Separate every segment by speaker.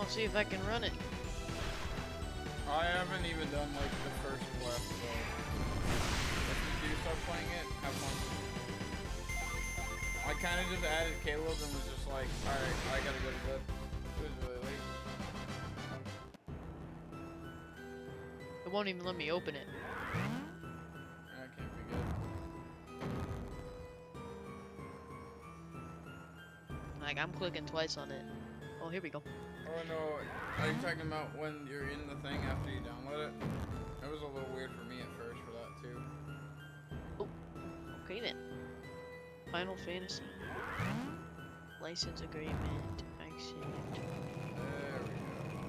Speaker 1: I'll see if I can run it.
Speaker 2: I haven't even done like the first quest, so if you do start playing it, have fun. I kind of just added Caleb and was just like, alright, I gotta go to bed. It was really late.
Speaker 1: It won't even let me open it.
Speaker 2: That can't be good.
Speaker 1: Like, I'm clicking twice on it. Oh, here we go.
Speaker 2: Oh no, are you talking about when you're in the thing after you download it? It was a little weird for me at first for that too.
Speaker 1: Oh, okay then. Final Fantasy. License agreement. Accept.
Speaker 2: There we go.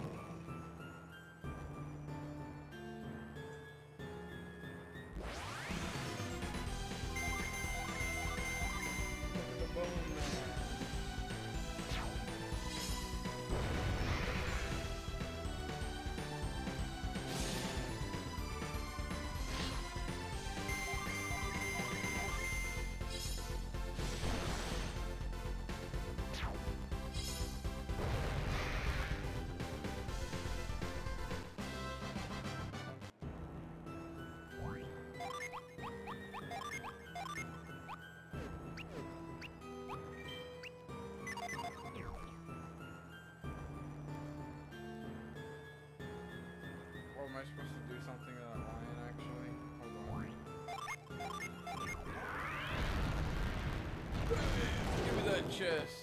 Speaker 2: Look at the bone man. Or am I supposed to do something to that lion actually? Hold on. Give me that chest.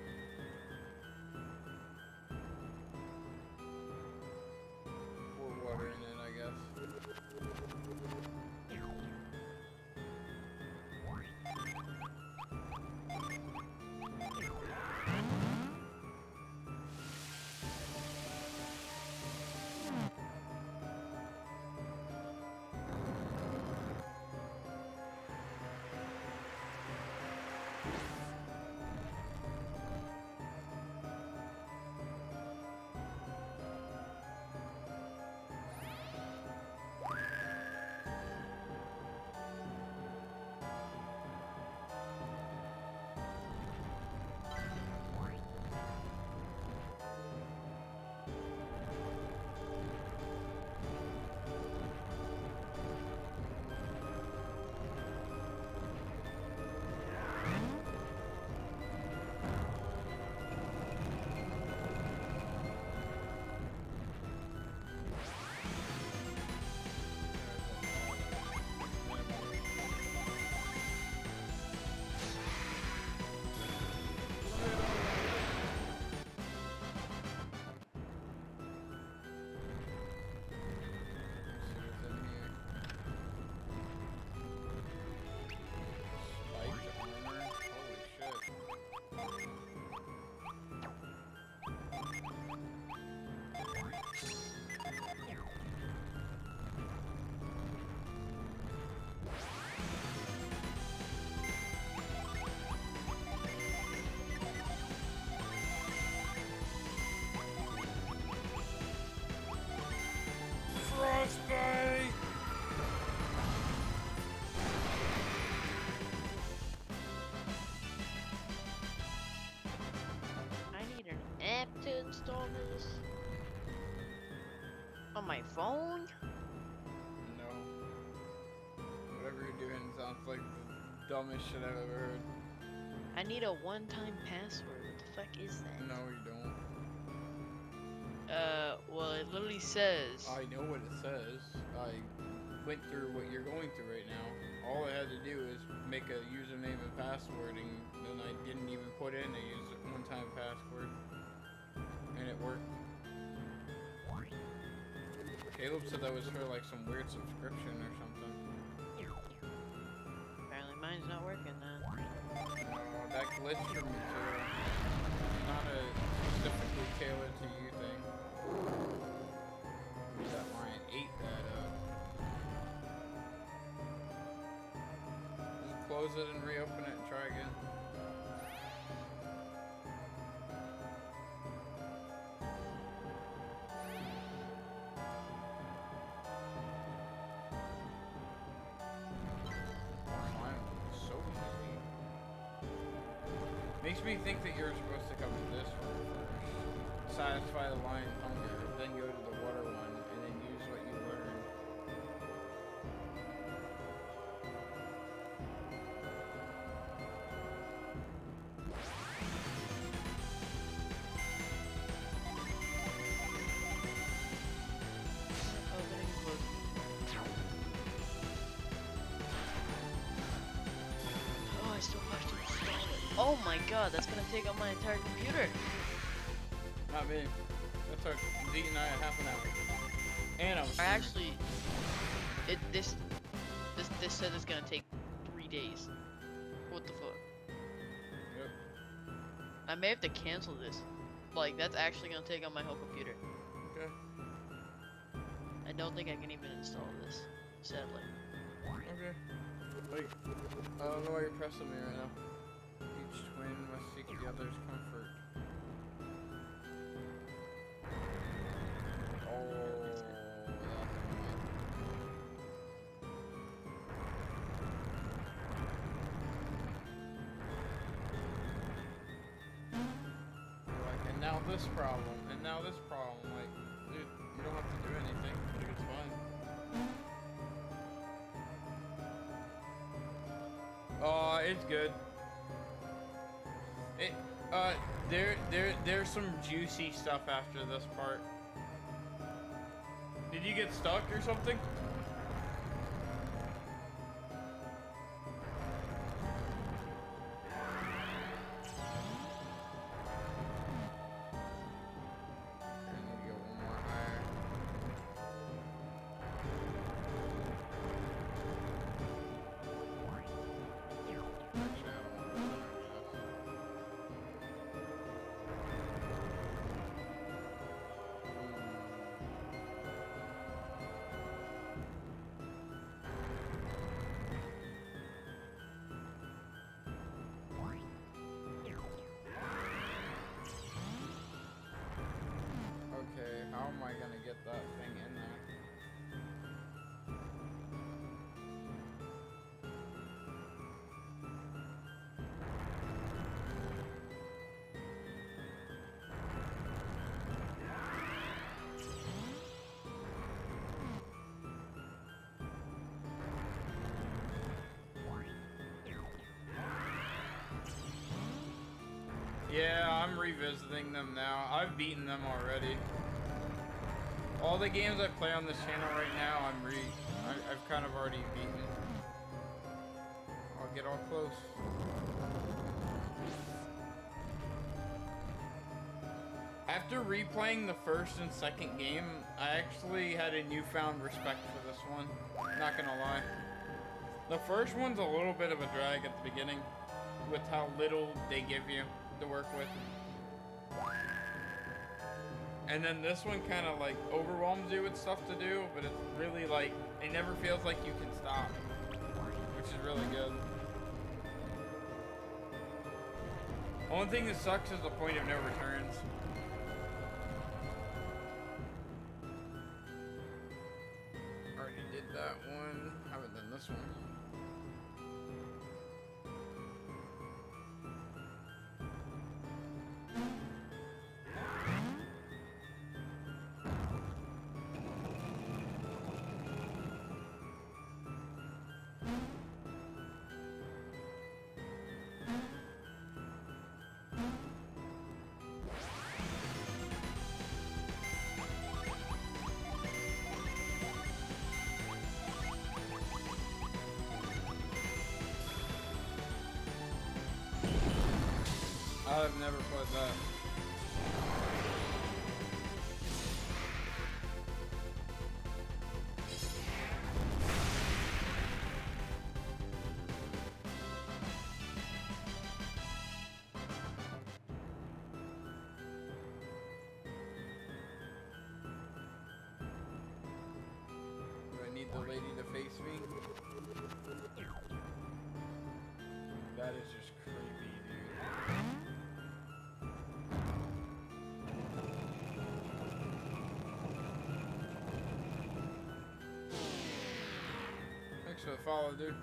Speaker 2: Pour water in it, I guess. Frostbite!
Speaker 1: I need an app to install this. On my phone?
Speaker 2: No. Whatever you're doing sounds like the dumbest shit I've ever heard.
Speaker 1: I need a one-time password. What the fuck is that?
Speaker 2: No, you don't.
Speaker 1: Well, it literally says.
Speaker 2: I know what it says. I went through what you're going through right now. All I had to do is make a username and password, and then I didn't even put in a one-time password, and it worked. Caleb said that was for like some weird subscription or something.
Speaker 1: Apparently mine's not working then.
Speaker 2: That glitched for me too. Not a specifically tailored to you thing. That lion ate that up. Just close it and reopen it and try again. Makes me think that you're supposed to come to this one first. satisfy the lion's hunger, then go to the water one, and then use what you learn.
Speaker 1: Opening book. Oh, I still have to install it. Oh my god, that's gonna take up my entire computer.
Speaker 2: Not me. That took Z and I half an hour. And I was
Speaker 1: I
Speaker 2: streaming.
Speaker 1: actually, this said it's gonna take 3 days. What the fuck?
Speaker 2: Yep.
Speaker 1: I may have to cancel this. Like, that's actually gonna take on my whole computer.
Speaker 2: Okay.
Speaker 1: I don't think I can even install this, sadly.
Speaker 2: Okay. Wait. I don't know why you're pressing me right now. Each twin must seek the other's comfort. Oh, that's annoying. Like, and now this problem, and now this problem. Like, dude, you don't have to do anything. Like, it's fine. Oh, it's good. There's some juicy stuff after this part. Did you get stuck or something? Here, let me go one more higher. Actually, I don't want to do Okay, how am I gonna get that thing in there? Yeah, I'm revisiting them now. I've beaten them already. All the games I play on this channel right now, I've kind of already beaten. I'll get all close. After replaying the first and second game, I actually had a newfound respect for this one. Not gonna lie. The first one's a little bit of a drag at the beginning, with how little they give you to work with. And then this one kind of like overwhelms you with stuff to do, but it's really like, it never feels like you can stop, which is really good. Only thing that sucks is the point of no returns. Already did that one, haven't done this one. I've never played that. Do I need the lady to face me? That is just creepy, dude. Thanks for the follow, dude.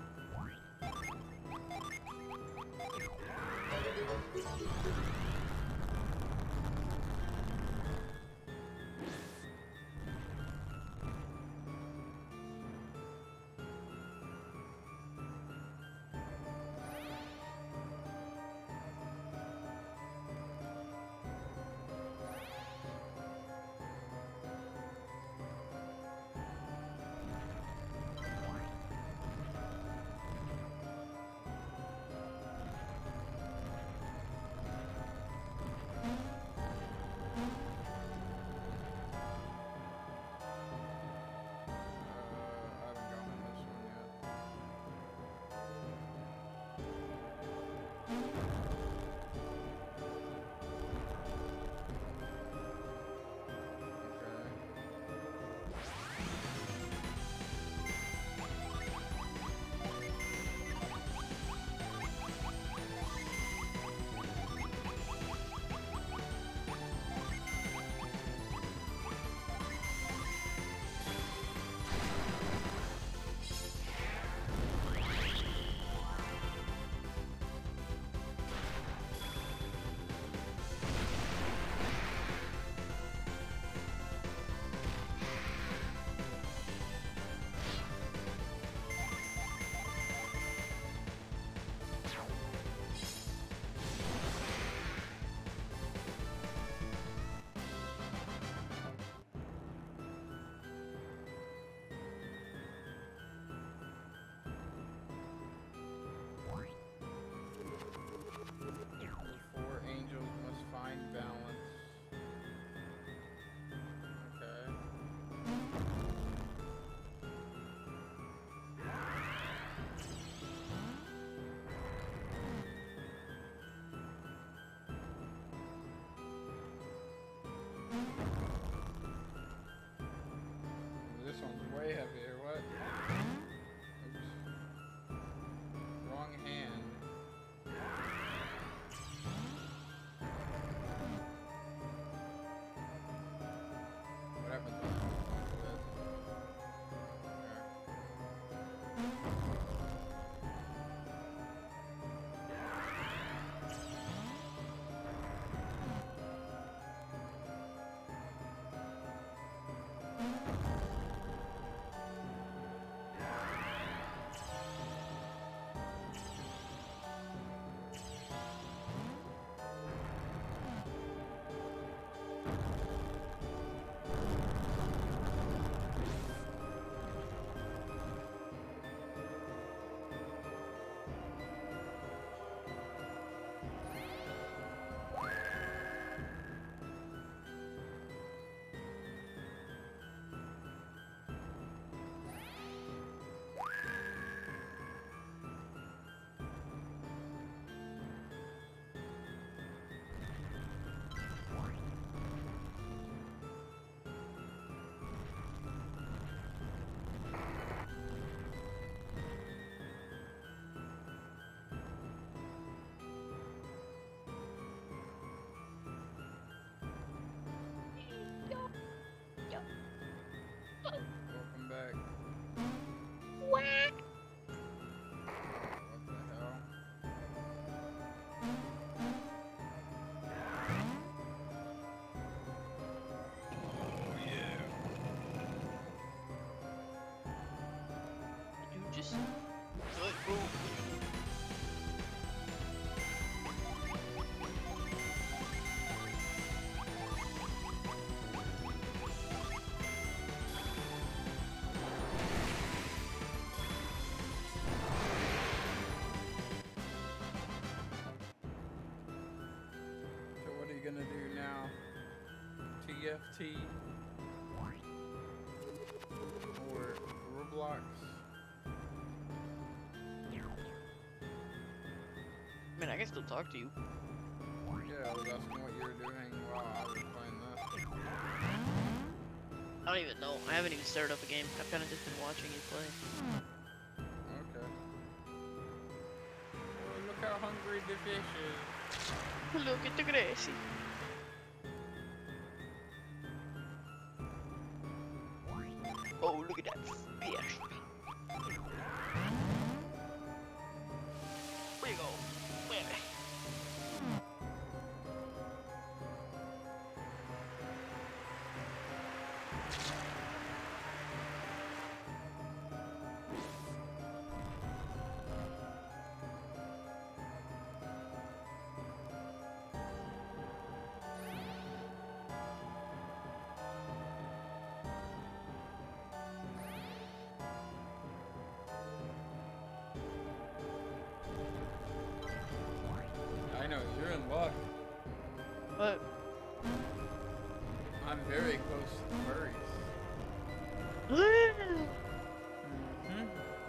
Speaker 2: gonna do now? TFT or Roblox?
Speaker 1: I mean, I can still talk to you.
Speaker 2: Yeah, I was asking what you were doing while I was playing this.
Speaker 1: I don't even know. I haven't even started up a game. I've kind of just been watching you play.
Speaker 2: Okay. Oh, look how hungry the fish is.
Speaker 1: Look at the grassy. Oh, look at that fish. Where you go? Where?
Speaker 2: I know, you're in luck.
Speaker 1: What?
Speaker 2: I'm very close to the furries. Mm-hmm.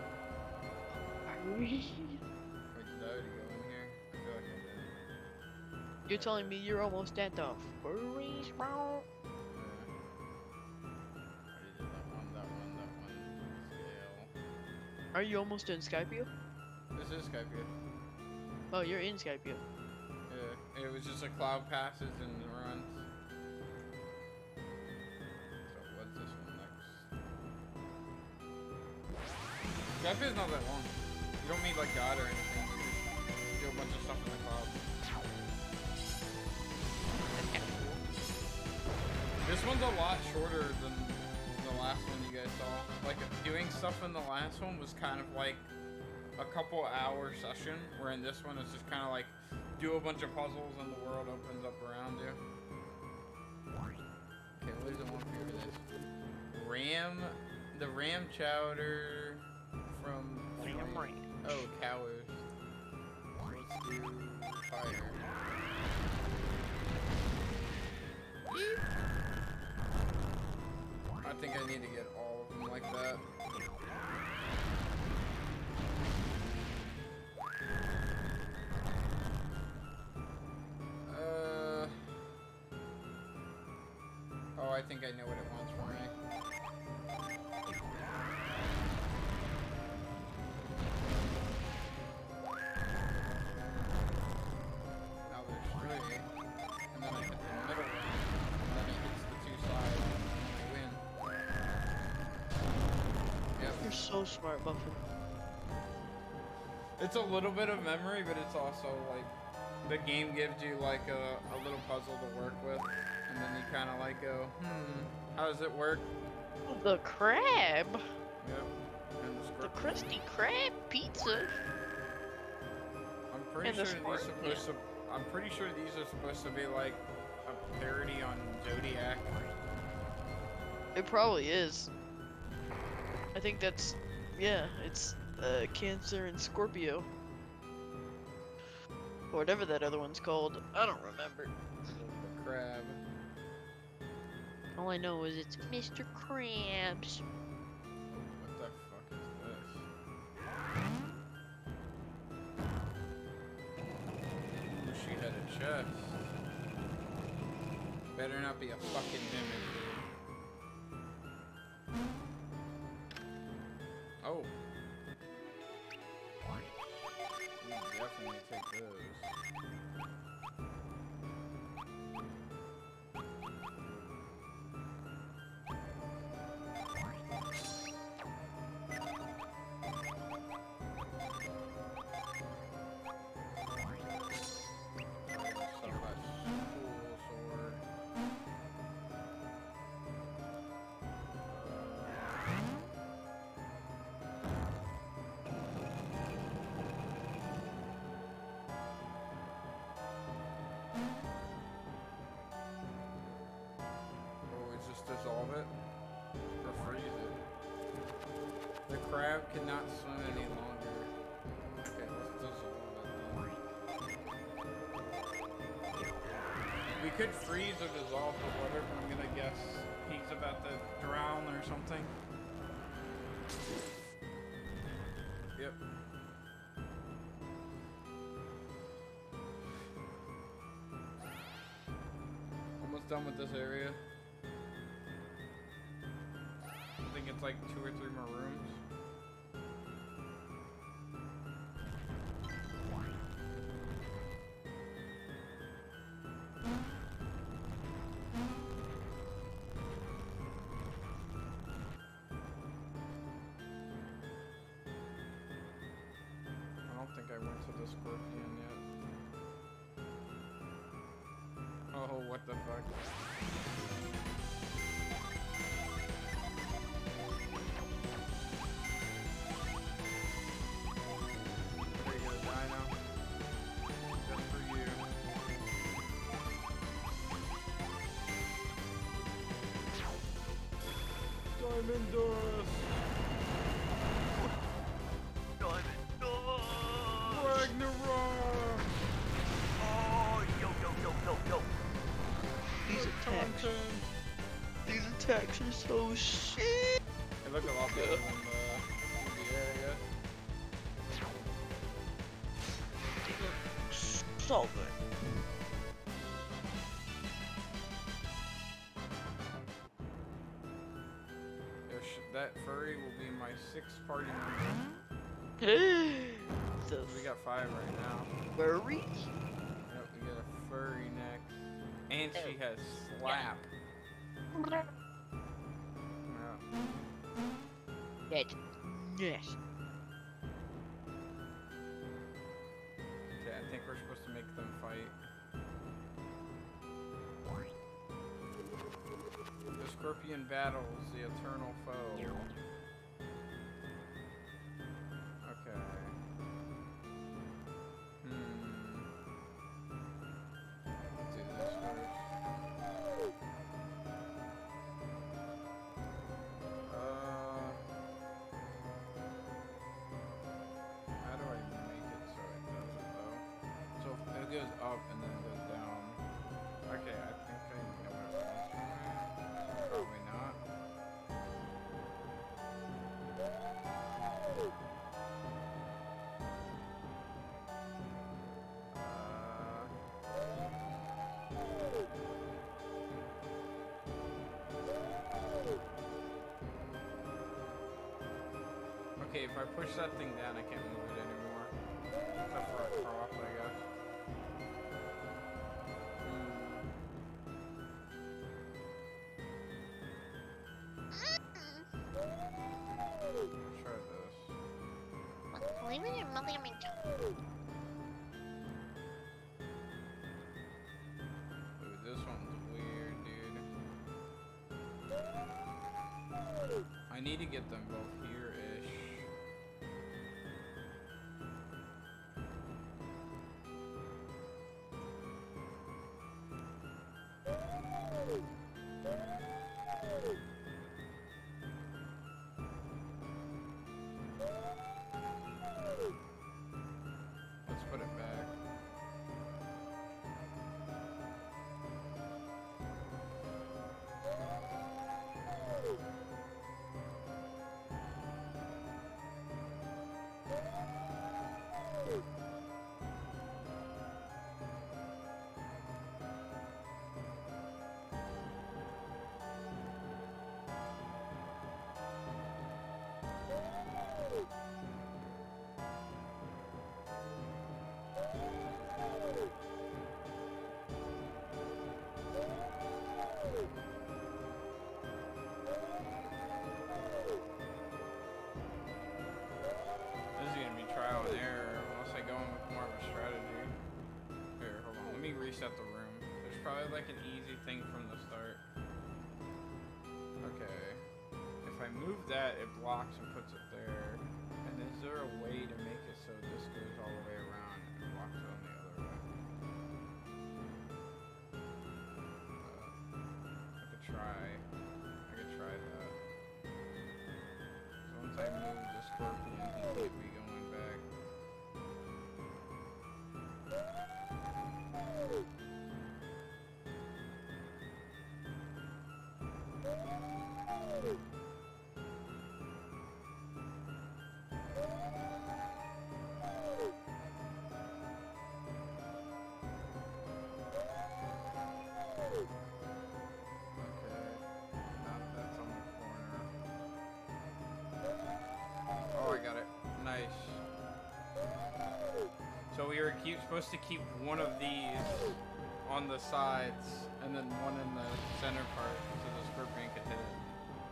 Speaker 2: Wait, did I already go in here? I feel like I did.
Speaker 1: You're telling me you're almost at the furries, bro?
Speaker 2: Yeah. I already did that one. Scale.
Speaker 1: Are you almost in Skypio?
Speaker 2: This is Skype.
Speaker 1: Oh, you're in Skypio.
Speaker 2: Yeah, it was just a cloud passes and runs. So what's this one next? Skype is not that long. You don't need like God or anything. You just do a bunch of stuff in the cloud. This one's a lot shorter than the last one you guys saw. Like doing stuff in the last one was kind of like a couple hour session, where in this one it's just kind of like do a bunch of puzzles and the world opens up around you. Okay, what is the one for this? The ram chowder from oh, cows. Let's do fire. I think I need to get all of them like that. Oh, I think I know what it wants from me. Now there's 3, and then I hit the middle one, and then it hits the 2 sides, and I win. Yep.
Speaker 1: You're so smart, Buffett.
Speaker 2: It's a little bit of memory, but it's also like the game gives you like a little puzzle to work with, and then you kind of like go, how does it work?
Speaker 1: The crab.
Speaker 2: Yep. And
Speaker 1: The Krusty Krab pizza.
Speaker 2: I'm pretty
Speaker 1: and the
Speaker 2: sure these supposed to. I'm pretty sure these are supposed to be like a parody on Zodiac.
Speaker 1: It probably is. I think that's, yeah, it's Cancer and Scorpio. Or whatever that other one's called. I don't remember.
Speaker 2: The crab.
Speaker 1: All I know is it's Mr. Krabs.
Speaker 2: What the fuck is this? Oh, she had a chest. Better not be a fucking mimic. Oh. We definitely take those. Dissolve it or freeze it. The crab cannot swim any longer. Okay, let's dissolve it then. We could freeze or dissolve the water, but I'm gonna guess he's about to drown or something. Yep. Almost done with this area. I think it's like 2 or 3 more rooms. I don't think I went to the scorpion yet. Oh, what the fuck? Are you gonna die now? Just for you. Diamond Dust!
Speaker 3: Diamond Dust!
Speaker 2: Ragnarok!
Speaker 3: Oh, yo. These attacks are so shit.
Speaker 2: It looked a lot better than the movie, I guess.
Speaker 3: They look so good.
Speaker 2: That furry will be my 6th party member.
Speaker 3: The
Speaker 2: We got 5 right now.
Speaker 3: furry?
Speaker 2: Yep, we got a furry next. And she has slap. Yeah.
Speaker 3: Dead. Yes.
Speaker 2: Okay, I think we're supposed to make them fight. The scorpion battles the eternal foe. Okay. Let's do this first. How do I make it so it does it though? So it goes up and then goes down. Okay, I think I know what it was. Probably not. Okay, if I push that thing down, I can't move it anymore. Except for a cross, I guess. Try this.
Speaker 4: Leave it in Mother
Speaker 2: Ooh, this one's weird, dude. I need to get them both here-ish. Let's put it back. This is gonna be trial and error unless I go in with more of a strategy. Here, hold on. Let me reset the room. There's probably like an easy thing from the start. Okay. If I move that, it blocks and puts it there. And is there a way to make it so this goes all the way around and blocks it on the other way? I could try. I could try that. So once I move the scorpion, he can get me going back. supposed to keep one of these on the sides and then one in the center part so the scorpion could hit it.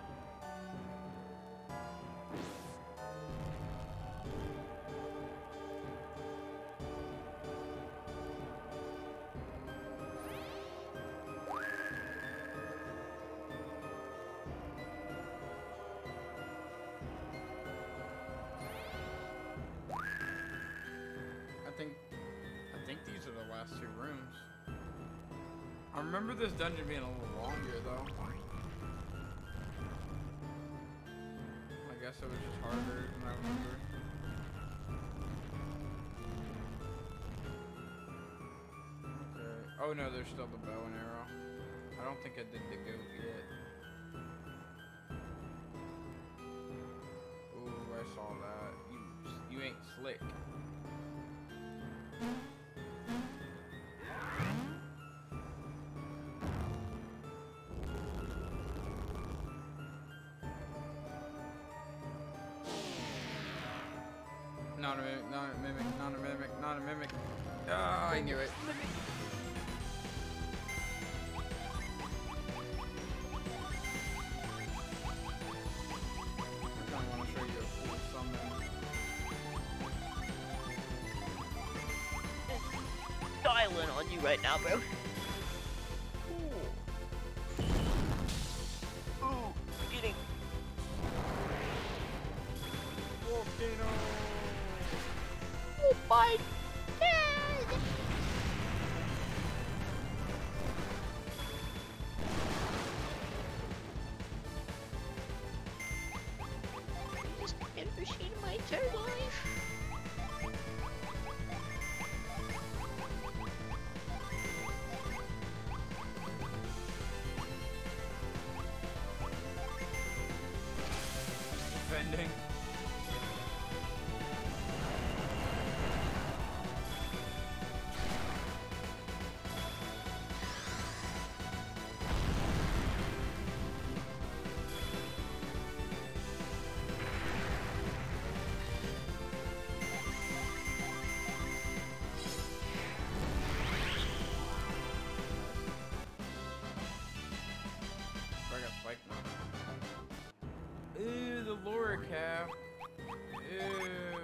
Speaker 2: I think these are the last two rooms. I remember this dungeon being a little longer though. I guess it was just harder than I remember. Okay. Oh no, there's still the bow and arrow. I don't think I did the goat yet. Ooh, I saw that. You ain't slick. Not a mimic, not a mimic, not a mimic, not a mimic. Ah, I knew it. I want to show you a cool summon.
Speaker 3: Dialing on you right now, bro. Ooh, getting
Speaker 2: Volcano.
Speaker 3: oh my god! I just never seen my entire life.
Speaker 2: Defending. I got spiked now. Ew, the Laura cap. Ew.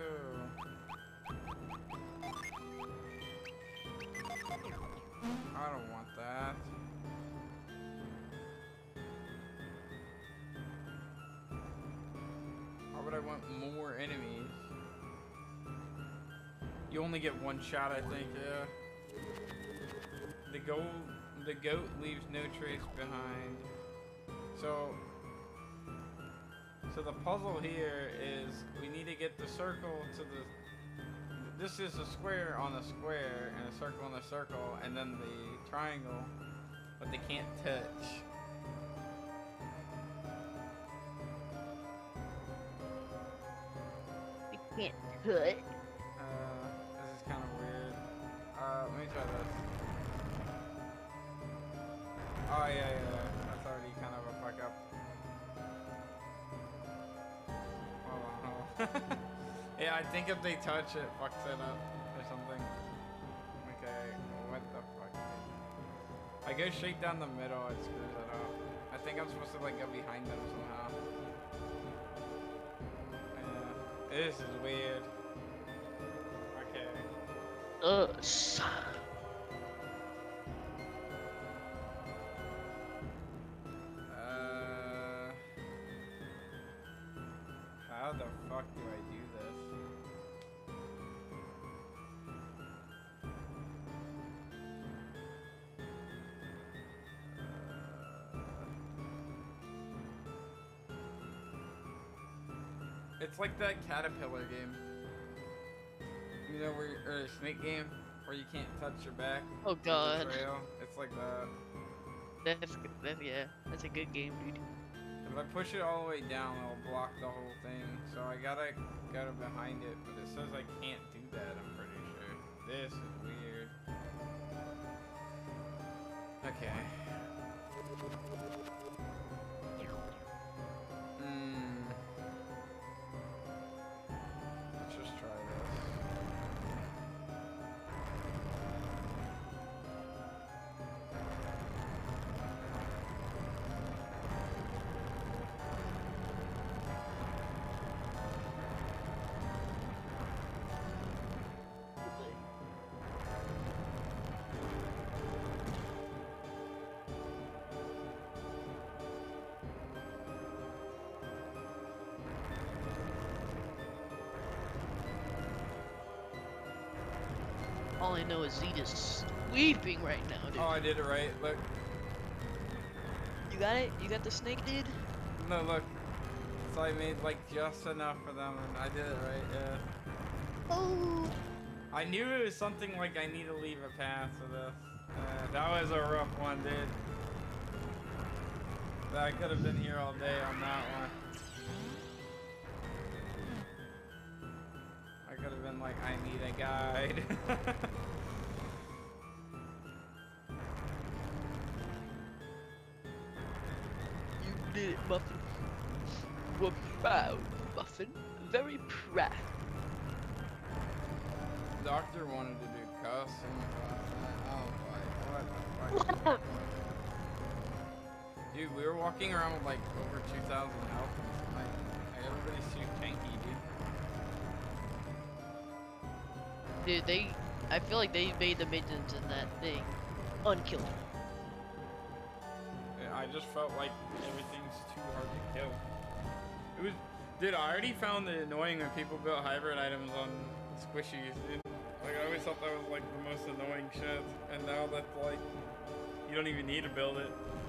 Speaker 2: I don't want that. Why would I want more enemies? You only get one shot, I think, yeah. The goat leaves no trace behind. So the puzzle here is we need to get the circle to the... This is a square on a square and a circle on a circle and then the triangle, but they can't touch.
Speaker 3: We can't cut.
Speaker 2: This is kind of weird. Let me try this. Oh yeah, that's already kind of a fuck up. Hold on. Yeah, I think if they touch it, fucks it up or something. Okay, what the fuck? I go straight down the middle, it screws it up. I think I'm supposed to like go behind them somehow. Yeah, this is weird. Okay.
Speaker 3: Us.
Speaker 2: How the fuck do I do this? It's like that caterpillar game. You know, where or a snake game where you can't touch your back.
Speaker 3: Oh
Speaker 2: with the
Speaker 3: god.
Speaker 2: trail. It's like that.
Speaker 3: Yeah, that's a good game, dude.
Speaker 2: If I push it all the way down, it'll block the whole thing. So I gotta go behind it, but it says I can't do that, I'm pretty sure. This is weird. Okay. Let's just try this.
Speaker 1: all I know is Zeta's sweeping right now, dude.
Speaker 2: Oh, I did it right. Look.
Speaker 1: You got it? You got the snake, dude?
Speaker 2: No, look. So I made like just enough for them, and I did it right. Yeah.
Speaker 1: Oh.
Speaker 2: I knew it was something like I need to leave a path for this. That was a rough one, dude. I could have been here all day on that one. I could have been like, I need a guide.
Speaker 1: You did it, Muffin. We're proud, Muffin. Very proud.
Speaker 2: Doctor wanted to do custom. What? Dude, we were walking around with like over 2,000 health. Like, everybody's too tanky, dude.
Speaker 1: Dude, I feel like they made the minions in that thing unkillable.
Speaker 2: I just felt like everything's too hard to kill. It was, dude, I already found it annoying when people built hybrid items on squishies, dude. Like, I always thought that was like the most annoying shit, and now that's like, you don't even need to build it.